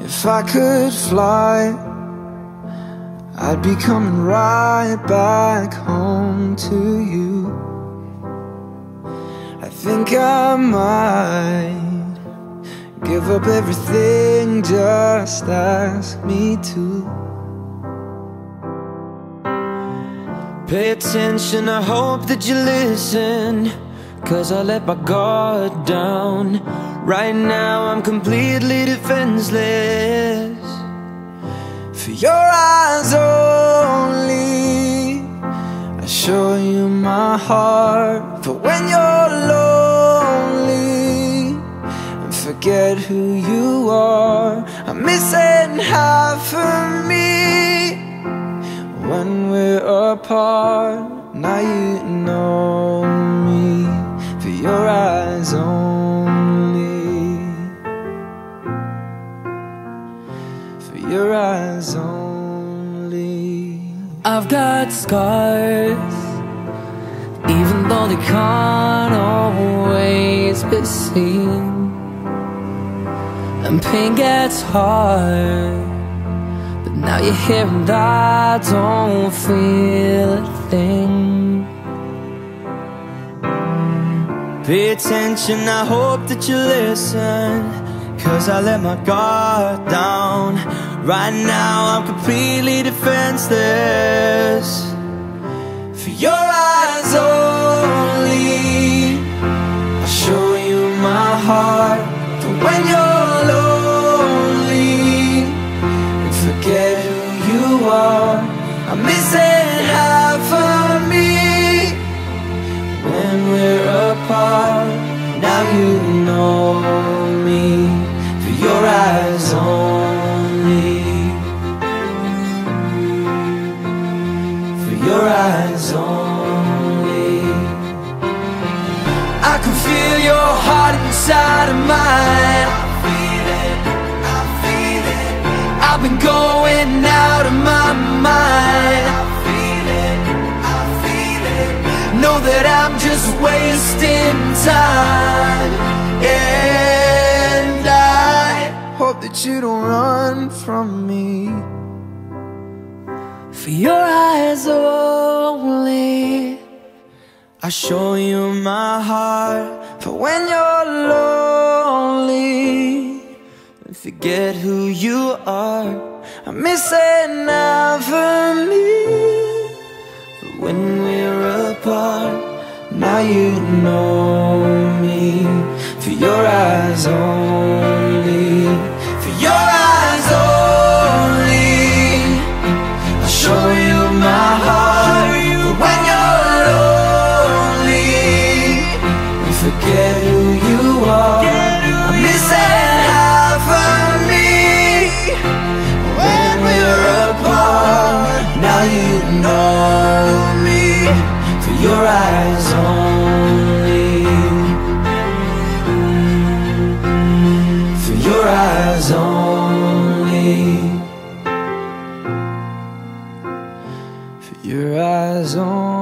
If I could fly, I'd be coming right back home to you. I think I might give up everything, just ask me to. Pay attention, I hope that you listen, 'cause I let my guard down. Right now I'm completely defenseless. For your eyes only, I show you my heart. For when you're lonely and forget who you are, I'm missing half of me when we're apart. Now you know me, for your eyes only, for your eyes only. I've got scars, even though they can't always be seen, and pain gets hard, but now you're here and I don't feel a thing. Pay attention, I hope that you listen, 'cause I let my guard down. Right now I'm completely defenseless. For your eyes only, I'll show you my heart. For when you're lonely and forget who you are, I'm missing half of me when we're apart. Now you know me, for your eyes only, for your eyes only. I can feel your heart inside of mine. I feel it, I feel it. I've been going out of my mind. I feel it, I feel it. Know that I'm just wasting time, and I hope that you don't run from me. For your eyes only, I show you my heart. For when you're lonely and forget who you are, I'm missing out for me. But when we're apart, now you know me, for your eyes only, for your eyes only, I'll show you my heart. For when you're lonely and forget who you are, I'm missing half of me when we're apart. Now you know me, for your eyes only, for your eyes only, for your eyes only.